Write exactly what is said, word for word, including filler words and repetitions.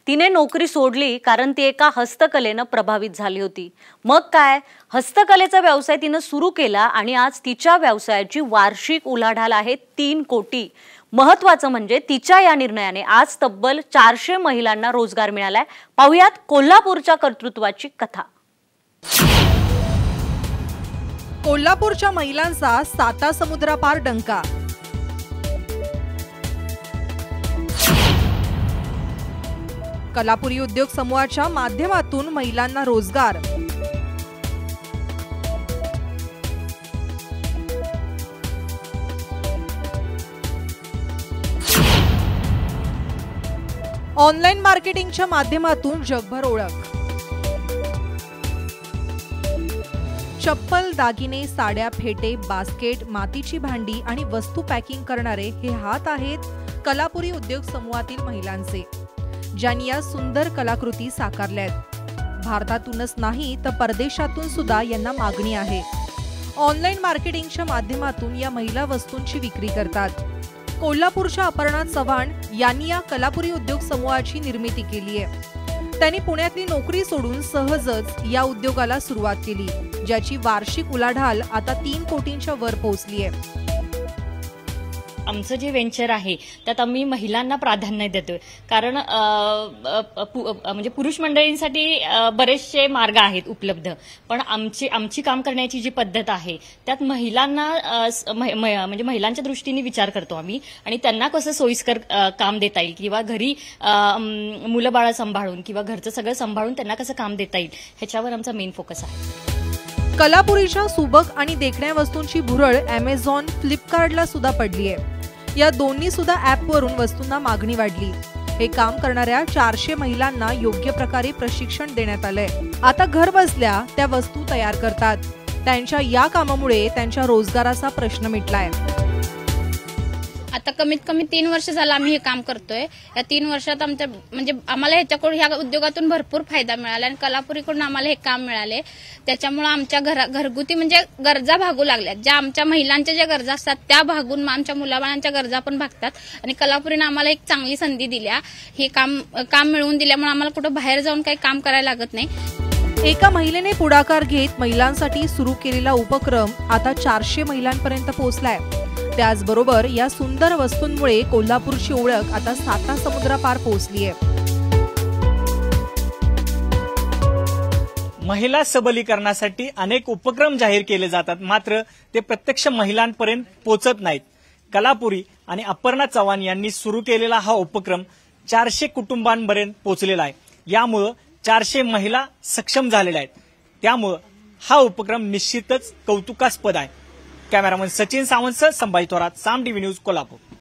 तिने नोकरी सोडली कारण ती एका हस्तकलेनं प्रभावित झाली होती। मग काय, हस्तकलेचा व्यवसाय तिने सुरू केला आणि आज तिच्या व्यवसायाची वार्षिक उलाढाल आहे तीन कोटी। महत्त्वाचं म्हणजे तिच्या या निर्णयाने आज तब्बल चारशे महिलांना रोजगार मिळालाय। पाहुयात कोल्हापूरच्या कर्तृत्वाची कथा। कोल्हापूरच्या महिलांचा साता समुद्रापार डंका। कलापुरी उद्योग समूहाच्या माध्यमातून महिलांना रोजगार। ऑनलाइन मार्केटिंगच्या माध्यमातून जगभर ओळख। चप्पल, दागिने, साड्या, फेटे, बास्केट, मातीची भांडी आणि वस्तू पॅकिंग करणारे हे हात आहेत कलापुरी उद्योग समूहातील महिलांचे, ज्यांनी या सुंदर कलाकृती साकारल्यात। भारतातूनच नाही तर परदेशातून सुद्धा यांना मागणी आहे। ऑनलाइन मार्केटिंगच्या माध्यमातून या महिला वस्तूंची विक्री करतात। कोल्हापूरच्या अपर्णा चव्हाण यांनी या कलापुरी उद्योग समूहाची निर्मिती केली आहे। त्यांनी पुण्यातली नोकरी सोडून सहजच या उद्योगाला सुरुवात केली, ज्याची वार्षिक उलाढाल आता तीन कोटींच्या वर पोहोचली आहे। आमचं जे वेंचर आहे त्यात आम्ही महिलांना प्राधान्य देतोय, कारण म्हणजे पुरुष मंडळींसाठी बरेचसे मार्ग आहेत उपलब्ध, पण आमची आमची काम करण्याची जी पद्धत आहे त्यात महिलांना म्हणजे महिलांच्या दृष्टीने विचार करतो आम्ही, आणि त्यांना कसं सोयीस्कर काम देता येईल किंवा घरी मुलं बाळं सांभाळून किंवा घरचं सगळं सांभाळून त्यांना कसं काम देता येईल ह्याच्यावर आमचा मेन फोकस आहे। कलापुरीच्या सुबक आणि देखण्या वस्तूंची भुरळ अमेझॉन, फ्लिपकार्टला सुद्धा पडली आहे। या दोन्ही सुद्धा ॲपवरून वस्तूंना मागणी वाढली। हे काम करणाऱ्या चारशे महिलांना योग्य प्रकारे प्रशिक्षण देण्यात आलंय। आता घर बसल्या त्या वस्तू तयार करतात। त्यांच्या या कामामुळे त्यांच्या रोजगाराचा प्रश्न मिटलाय। आता कमीत कमी तीन वर्ष झालं आम्ही हे काम करतोय। या तीन वर्षात आमच्या म्हणजे आम्हाला ह्याच्याकडून ह्या उद्योगातून भरपूर फायदा मिळाला आणि कलापुरीकडून आम्हाला हे काम मिळाले। त्याच्यामुळे आमच्या घरा घरगुती म्हणजे गरजा भागू लागल्यात। ज्या आमच्या महिलांच्या ज्या गरजा असतात त्या भागून आमच्या मुलाबाळांच्या गरजा पण भागतात, आणि कलापुरीने आम्हाला एक चांगली संधी दिल्या। हे काम काम मिळवून दिल्यामुळे आम्हाला कुठं बाहेर जाऊन काही काम करायला लागत नाही। एका महिलेने पुढाकार घेत महिलांसाठी सुरू केलेला उपक्रम आता चारशे महिलांपर्यंत पोहोचलाय। त्याचबरोबर या सुंदर वस्तूंमुळे कोल्हापूरची ओळख आता साता समुद्रापार पोहोचली आहे। महिला सबलीकरणासाठी अनेक उपक्रम जाहीर केले जातात, मात्र ते प्रत्यक्ष महिलांपर्यंत पोहोचत नाहीत। कलापुरी आणि अपर्णा चव्हाण यांनी सुरू केलेला हा उपक्रम चारशे कुटुंबांपर्यंत पोहोचलेला आहे। यामुळे चारशे महिला सक्षम झालेल्या आहेत। त्यामुळे हा उपक्रम निश्चितच कौतुकास्पद आहे। Cameraman Sachin Sawant, Sambhaji Thorat, Saam TV news, Kolhapur.